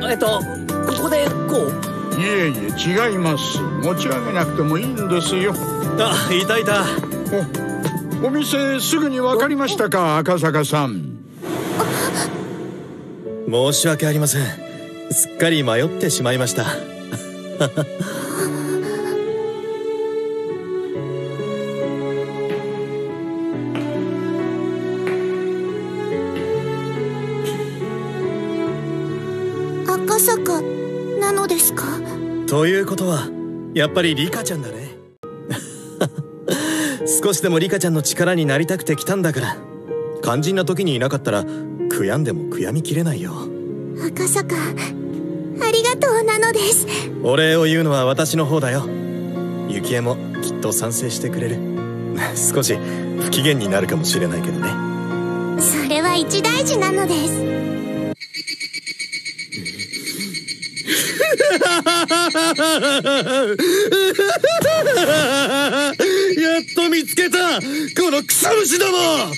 ここでこう。 いえいえ違います。持ち上げなくてもいいんですよ。 あ、いたいた。 お店すぐに分かりましたか、赤坂さん。 申し訳ありません。すっかり迷ってしまいました。 赤坂なのですか？ ということはやっぱりリカちゃんだね。少しでもリカちゃんの力になりたくて来たんだから、肝心な時にいなかったら悔やんでも悔やみきれないよ。 赤坂ありがとうなのです。 お礼を言うのは私の方だよ。雪絵もきっと賛成してくれる。少し不機嫌になるかもしれないけどね。 それは一大事なのです。 やっと見つけた、このクソ虫ども。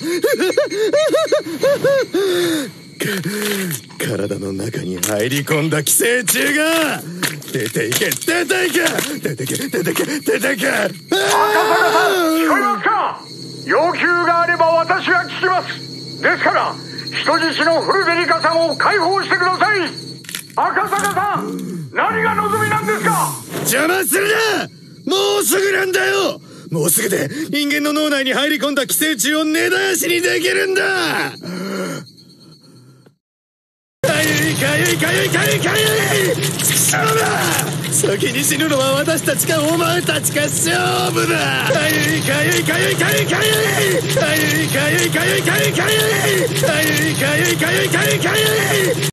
体の中に入り込んだ寄生虫が出ていけ、出ていけ、出てけ、出てけ、出てけ。 赤坂さん、聞こえますか？要求があれば私は聞きます。ですから人質のフルベリカさんを解放してください。赤坂さん、何が望みなんですか？ 邪魔するな。もうすぐなんだよ。もうすぐで人間の脳内に入り込んだ寄生虫を根絶やしにできるんだ。かゆいかゆいかゆいかゆいかゆい。畜生だ。先に死ぬのは私たちかお前たちか勝負だ。かゆいかゆいかゆいかゆいかゆい。かゆいかゆいかゆいかゆいかゆい。かゆいかゆいかゆいかゆいかゆい。